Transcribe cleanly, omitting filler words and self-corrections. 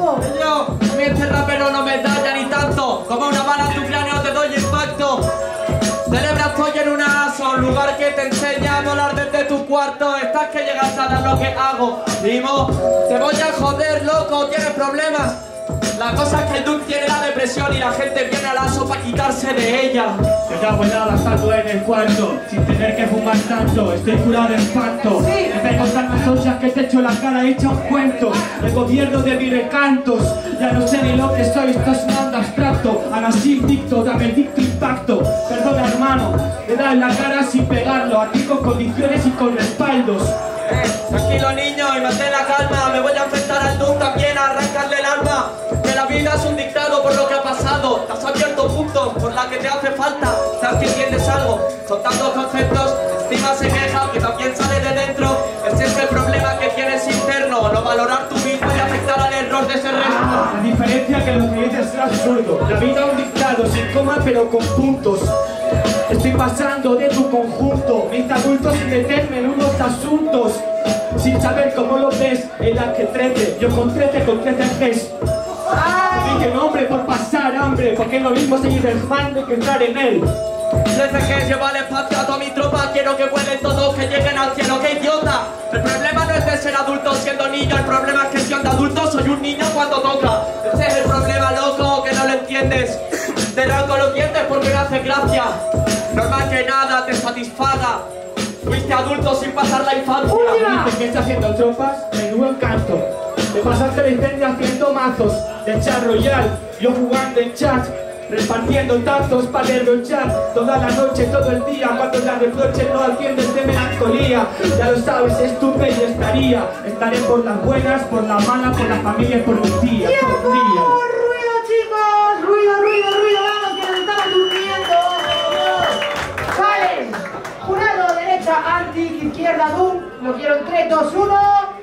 grupo. Yo, a mí este rapero no me daña ni tanto. Como una bala en tu cráneo te doy impacto. Celebra, estoy en una ASO, un lugar que te enseña a volar desde tu cuarto. Estás que llegas a dar lo que hago. Dimo, te voy a joder, loco, tienes problemas. La cosa es que el Duke tiene la depresión y la gente viene al ASO para quitarse de ella. Yo ya voy a estando en el cuarto, sin tener que fumar tanto, estoy curado de espanto. En vez de contarme socias que te echo la cara hecha un cuento. El gobierno de mis recantos, ya no sé ni lo que soy, está sonando abstracto. Aún así dicto, dame el dicto impacto. Perdona hermano, le da en la cara sin pegarlo, aquí con condiciones y con respaldos. Tranquilo niño y mantén la calma. Me voy a enfrentar al Duke también, a arrancarle el alma. Que la vida es un dictado por lo que ha pasado. Te has abierto puntos por la que te hace falta. Sabes que entiendes algo, son tantos conceptos. Encima se queja que también sale de dentro. Ese es el problema que tienes interno. No valorar tu mismo y afectar al error de ese resto. La diferencia que lo que dices es absurdo. La vida es un dictado, sin coma pero con puntos. Estoy pasando de tu conjunto, mis adultos sin meterme en unos asuntos. Sin saber cómo lo ves, en la que 13, yo con 13 Gs. Dije nombre por pasar hambre, porque es lo mismo seguir el mando que entrar en él. Desde que lleva el espacio a toda mi tropa, quiero que vuelen todos, que lleguen al cielo, ¡qué idiota! El problema no es de ser adulto siendo niño, el problema es que siendo adulto soy un niño cuando toca. Ese es el problema, loco, que no lo entiendes. Te arranco los dientes porque me hace gracia. Normal que nada te satisfaga. Fuiste adulto sin pasar la infancia. Dices que estás haciendo tropas, menudo encanto. Te pasaste la incendio haciendo mazos de chat royal, yo jugando en chat. Repartiendo tantos para derrochar toda la noche, todo el día. Cuando la reproche no atiendes de melancolía. Ya lo sabes, estúpido y estaría. Estaré por las buenas, por las malas, por la familia y por mis días. ¡Tiempo! ¡Ruido, chicos! ¡Ruido, ruido, ruido! ¡Vamos, que nos estamos durmiendo! Vale. Jurado, derecha, anti, izquierda, Doom. Lo quiero en 3, 2, 1.